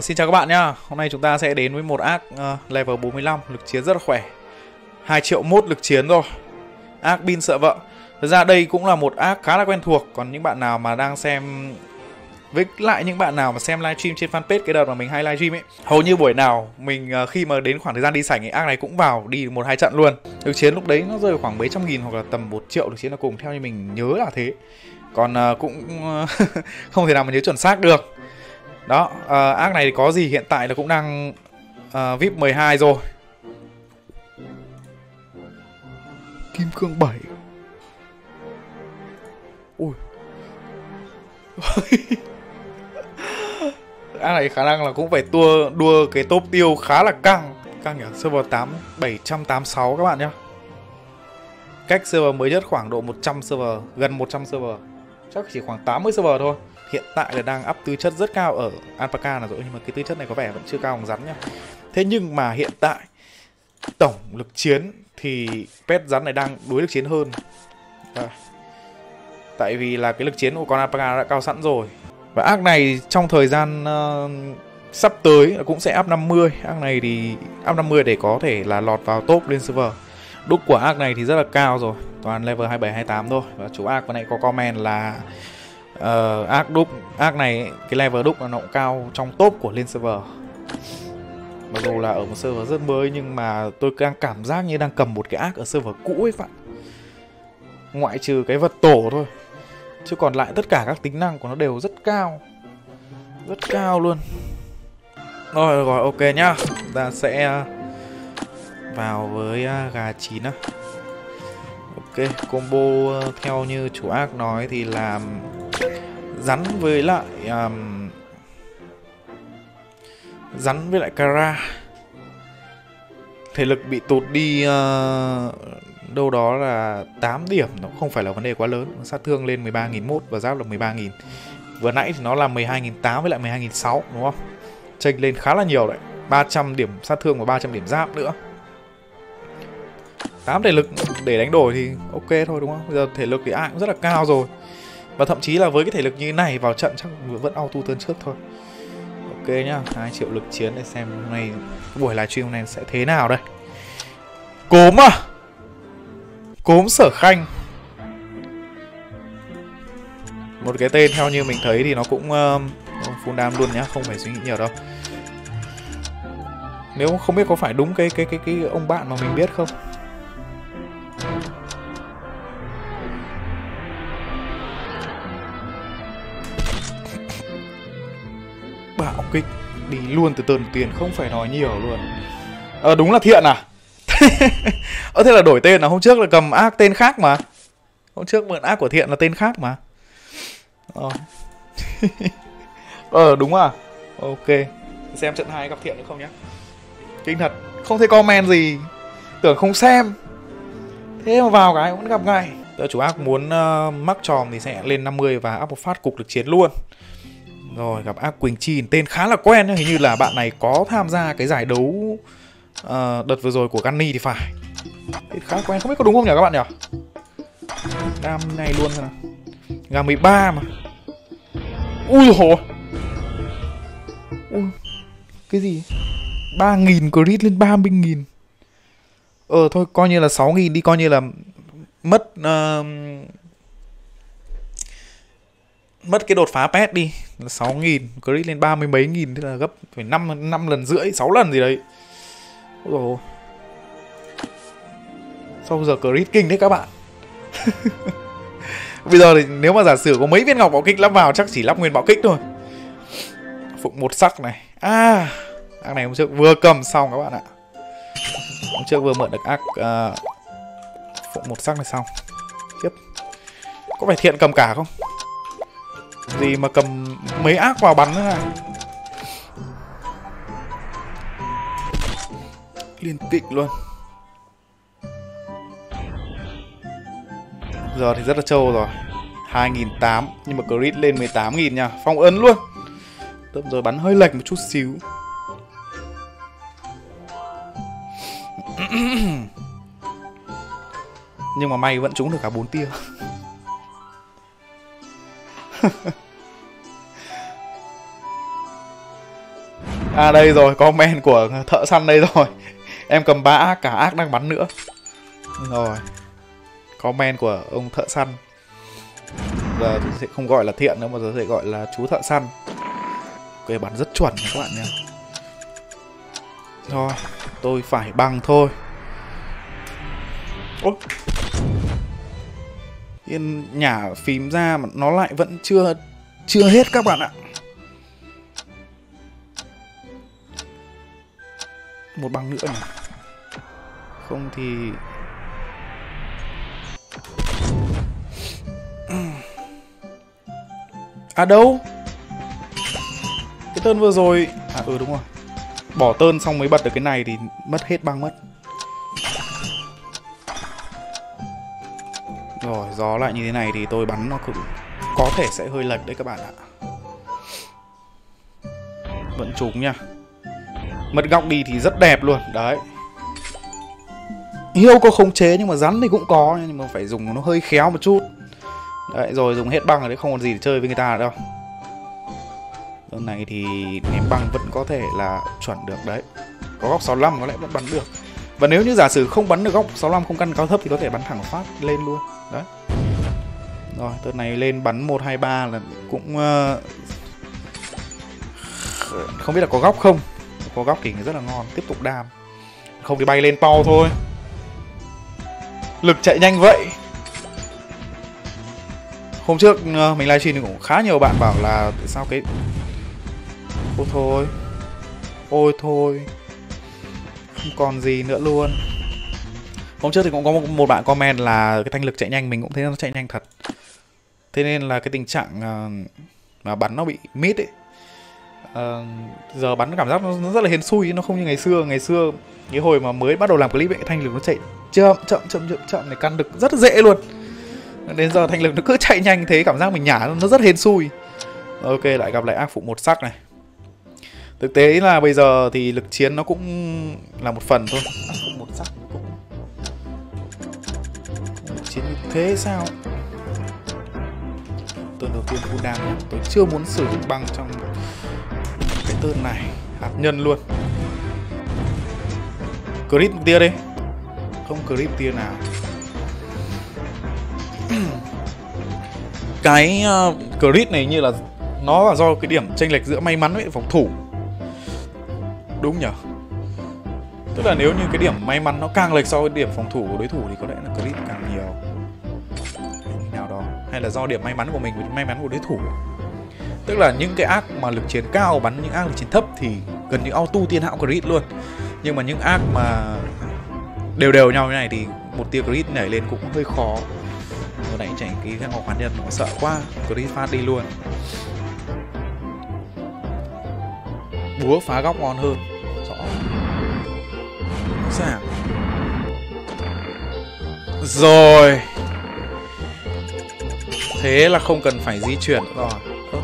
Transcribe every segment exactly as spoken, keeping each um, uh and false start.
Xin chào các bạn nhá. Hôm nay chúng ta sẽ đến với một ác uh, level bốn mươi lăm, lực chiến rất là khỏe. hai triệu mốt lực chiến rồi. Ác Bin sợ vợ. Thực ra đây cũng là một ác khá là quen thuộc. Còn những bạn nào mà đang xem, với lại những bạn nào mà xem livestream trên fanpage cái đợt mà mình hay livestream ấy, hầu như buổi nào mình uh, khi mà đến khoảng thời gian đi sảnh ấy, ác này cũng vào đi một hai trận luôn. Lực chiến lúc đấy nó rơi khoảng mấy trăm nghìn hoặc là tầm một triệu lực chiến là cùng, theo như mình nhớ là thế. Còn uh, cũng uh, không thể nào mà nhớ chuẩn xác được. Đó, uh, ác này thì có gì hiện tại là cũng đang uh, vê i pê mười hai rồi. Kim cương bảy. Ui. Ác này khả năng là cũng phải tua đua cái top tiêu khá là căng. Căng nhỉ, server tám bảy trăm tám mươi sáu các bạn nhá. Cách server mới nhất khoảng độ một trăm server, gần một trăm server. Chắc chỉ khoảng tám mươi server thôi. Hiện tại là đang up tư chất rất cao ở Alpaca là rồi, nhưng mà cái tư chất này có vẻ vẫn chưa cao bằng rắn nhá. Thế nhưng mà hiện tại tổng lực chiến thì pet rắn này đang đuối lực chiến hơn. Đây. Tại vì là cái lực chiến của con Alpaca đã cao sẵn rồi. Và ác này trong thời gian uh, sắp tới cũng sẽ up năm mươi. Ác này thì up năm mươi để có thể là lọt vào top lên server. Đúc của ác này thì rất là cao rồi, toàn level hai mươi bảy hai mươi tám thôi. Và chủ ác vừa nãy có comment là uh, ác đúc, ác này cái level đúc nó cũng cao trong top của lên server. Mặc dù là ở một server rất mới, nhưng mà tôi đang cảm giác như đang cầm một cái ác ở server cũ ấy bạn. Ngoại trừ cái vật tổ thôi, chứ còn lại tất cả các tính năng của nó đều rất cao. Rất cao luôn. Rồi rồi, ok nhá. Chúng ta sẽ vào với gà chín á. Ok, combo theo như chủ ác nói thì là rắn với lại um, rắn với lại Kara. Thể lực bị tụt đi uh, đâu đó là tám điểm, nó không phải là vấn đề quá lớn. Sát thương lên mười ba nghìn một và giáp là mười ba nghìn. Vừa nãy thì nó là mười hai nghìn tám với lại mười hai nghìn sáu, đúng không? Chênh lên khá là nhiều đấy, ba trăm điểm sát thương và ba trăm điểm giáp nữa. tám thể lực để đánh đổi thì ok thôi, đúng không? Bây giờ thể lực thì ai cũng rất là cao rồi. Và thậm chí là với cái thể lực như thế này vào trận chắc vẫn auto turn trước thôi. Ok nhá, hai triệu lực chiến để xem hôm nay cái buổi livestream này sẽ thế nào đây. Cốm à? Cốm Sở Khanh. Một cái tên theo như mình thấy thì nó cũng uh, full đam luôn nhá, không phải suy nghĩ nhiều đâu. Nếu không biết có phải đúng cái cái cái cái ông bạn mà mình biết không. Bạo kích đi luôn từ tờn tiền, không phải nói nhiều luôn. Ờ đúng là Thiện à? Ờ thế là đổi tên là hôm trước là cầm ác tên khác mà. Hôm trước mượn ác của Thiện là tên khác mà. Ờ Ờ đúng à? Ok. Xem trận hai gặp Thiện nữa không nhá. Kinh thật, không thấy comment gì. Tưởng không xem. Thế mà vào cái vẫn gặp ngay. Giờ chủ ác muốn uh, mắc tròm thì sẽ lên năm mươi và up một phát cục lực chiến luôn. Rồi gặp ác Quỳnh Chi, tên khá là quen nhá. Hình như là bạn này có tham gia cái giải đấu uh, đợt vừa rồi của Gunny thì phải. Tên khá quen, không biết có đúng không nhỉ các bạn nhỉ? Đam này luôn rồi. Gà mười ba mà. Ui dồi. Ui. Cái gì? ba nghìn crit lên ba mươi nghìn. Ờ thôi coi như là sáu nghìn đi, coi như là mất uh, mất cái đột phá pet đi, sáu nghìn crit lên ba mươi mấy nghìn, thế là gấp phải năm năm lần rưỡi, sáu lần gì đấy. Ôi dồi. Sao giờ crit kinh đấy các bạn. Bây giờ thì nếu mà giả sử có mấy viên ngọc bạo kích lắp vào chắc chỉ lắp nguyên bạo kích thôi. Phụng một sắc này. À, ác này hôm trước vừa cầm xong các bạn ạ. Hôm trước vừa mượn được ác uh, phụng một sắc này xong. Tiếp. Có phải Thiện cầm cả không? Gì mà cầm mấy ác vào bắn nữa này. Liên kịch luôn. Giờ thì rất là trâu rồi. Hai nghìn tám trăm nhưng mà crit lên mười tám nghìn nha. Phong ấn luôn. Tầm rồi bắn hơi lệch một chút xíu. Nhưng mà may vẫn trúng được cả bốn tia. À đây rồi, comment của thợ săn đây rồi. Em cầm ba ác, cả ác đang bắn nữa. Rồi. Comment của ông thợ săn. Giờ tôi sẽ không gọi là Thiện nữa mà giờ sẽ gọi là chú thợ săn. Ok, bắn rất chuẩn các bạn nha. Rồi, tôi phải bằng thôi. Ôi. Yên nhả phím ra mà nó lại vẫn chưa chưa hết các bạn ạ. Một bằng nữa này. Không thì à đâu? Cái tơn vừa rồi à ừ đúng rồi. Bỏ tơn xong mới bật được cái này thì mất hết băng mất. Rồi, gió lại như thế này thì tôi bắn nó cũng có thể sẽ hơi lệch đấy các bạn ạ. Vẫn trúng nha. Mất góc đi thì rất đẹp luôn, đấy. Hiêu có khống chế nhưng mà rắn thì cũng có, nhưng mà phải dùng nó hơi khéo một chút. Đấy, rồi dùng hết băng rồi đấy, không còn gì để chơi với người ta nữa đâu. Lần này thì ném băng vẫn có thể là chuẩn được đấy. Có góc sáu mươi lăm có lẽ vẫn bắn được. Và nếu như giả sử không bắn được góc sáu mươi lăm không căn cao thấp thì có thể bắn thẳng phát lên luôn. Đấy. Rồi, tớt này lên bắn một hai ba là cũng uh, không biết là có góc không. Có góc thì rất là ngon, tiếp tục đam. Không thì bay lên pau thôi. Lực chạy nhanh vậy. Hôm trước uh, mình livestream thì cũng khá nhiều bạn bảo là tại sao cái ôi thôi. Ôi thôi. Không còn gì nữa luôn. Hôm trước thì cũng có một, một bạn comment là cái thanh lực chạy nhanh, mình cũng thấy nó chạy nhanh thật. Thế nên là cái tình trạng uh, mà bắn nó bị mít ấy. Uh, giờ bắn cảm giác nó, nó rất là hên xui, nó không như ngày xưa. Ngày xưa cái hồi mà mới bắt đầu làm clip ấy, thanh lực nó chạy chậm chậm chậm chậm chậm này, căn được rất là dễ luôn. Đến giờ thanh lực nó cứ chạy nhanh thế, cảm giác mình nhả nó rất hên xui. Ok, lại gặp lại ác phụ một sắc này. Thực tế là bây giờ thì lực chiến nó cũng là một phần thôi. Ác phụ một sắc cũng lực chiến như thế sao? Tơn đầu tiên full damage, tôi chưa muốn sử dụng băng trong cái tơn này. Hạt nhân luôn. Crit một tia đi. Không crit tia nào. Cái uh, crit này như là nó là do cái điểm chênh lệch giữa may mắn với phòng thủ. Đúng nhỉ? Tức là nếu như cái điểm may mắn nó càng lệch so với điểm phòng thủ của đối thủ thì có lẽ là crit càng nhiều. Nào đó. Hay là do điểm may mắn của mình với may mắn của đối thủ. Tức là những cái ác mà lực chiến cao bắn những ác lực chiến thấp thì gần như auto tiên hạo crit luôn. Nhưng mà những ác mà đều đều nhau như này thì một tia crit nhảy lên cũng hơi khó. Vừa nãy chạy cái ngọc hạt nhân nó sợ quá, crit phát đi luôn. Búa phá góc ngon hơn. Rõ. Sao? Rồi. Thế là không cần phải di chuyển nữa rồi. Ơ.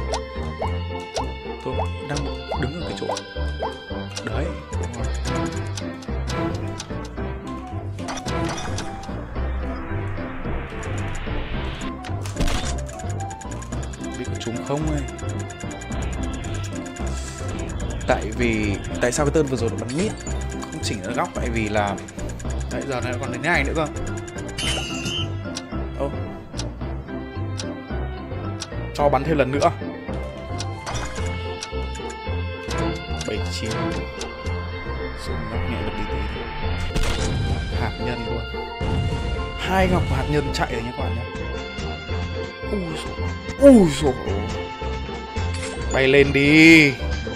Tôi đang đứng ở cái chỗ. Đấy. Biết có trúng không ấy. Tại vì tại sao cái tơn vừa rồi nó bắn mít không chỉnh ở góc, tại vì là đấy giờ này còn đến này nữa cơ. Ô. Cho bắn thêm lần nữa. bảy chín. Xuống góc nhẹ được tí tí. Hạt nhân luôn. Hai ngọc hạt nhân chạy rồi nhé các bạn nhé. Ui dồi. Ui dồi. Bay lên đi.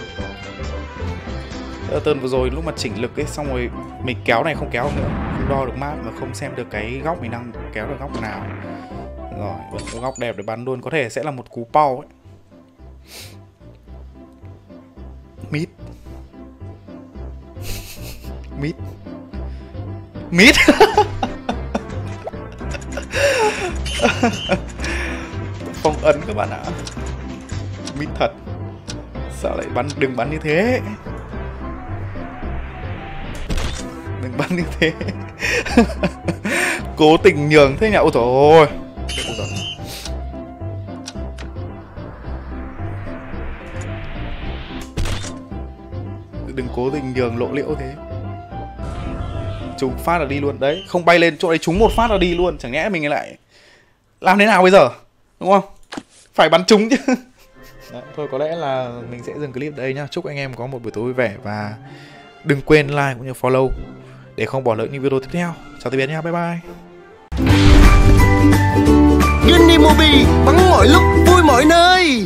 Tơn vừa rồi lúc mà chỉnh lực ấy, xong rồi mình kéo này không kéo nữa, không đo được map mà không xem được cái góc mình đang kéo được góc nào. Rồi, vẫn có góc đẹp để bắn luôn, có thể sẽ là một cú pau ấy. Mít. Mít. Mít. Phong ấn các bạn ạ. Mít thật. Sao lại bắn, đừng bắn như thế. Đừng bắn như thế. Cố tình nhường thế nhỉ. Ôi trời ơi. Đừng cố tình nhường lộ liễu thế. Trúng phát là đi luôn. Đấy, không bay lên chỗ đấy trúng một phát là đi luôn. Chẳng nhẽ mình lại làm thế nào bây giờ, đúng không? Phải bắn trúng chứ. Đấy, thôi có lẽ là mình sẽ dừng clip đây nhá. Chúc anh em có một buổi tối vui vẻ. Và đừng quên like cũng như follow để không bỏ lỡ những video tiếp theo. Chào tạm biệt nha, bye bye. Ginny Mobi bắn mọi lúc vui mọi nơi.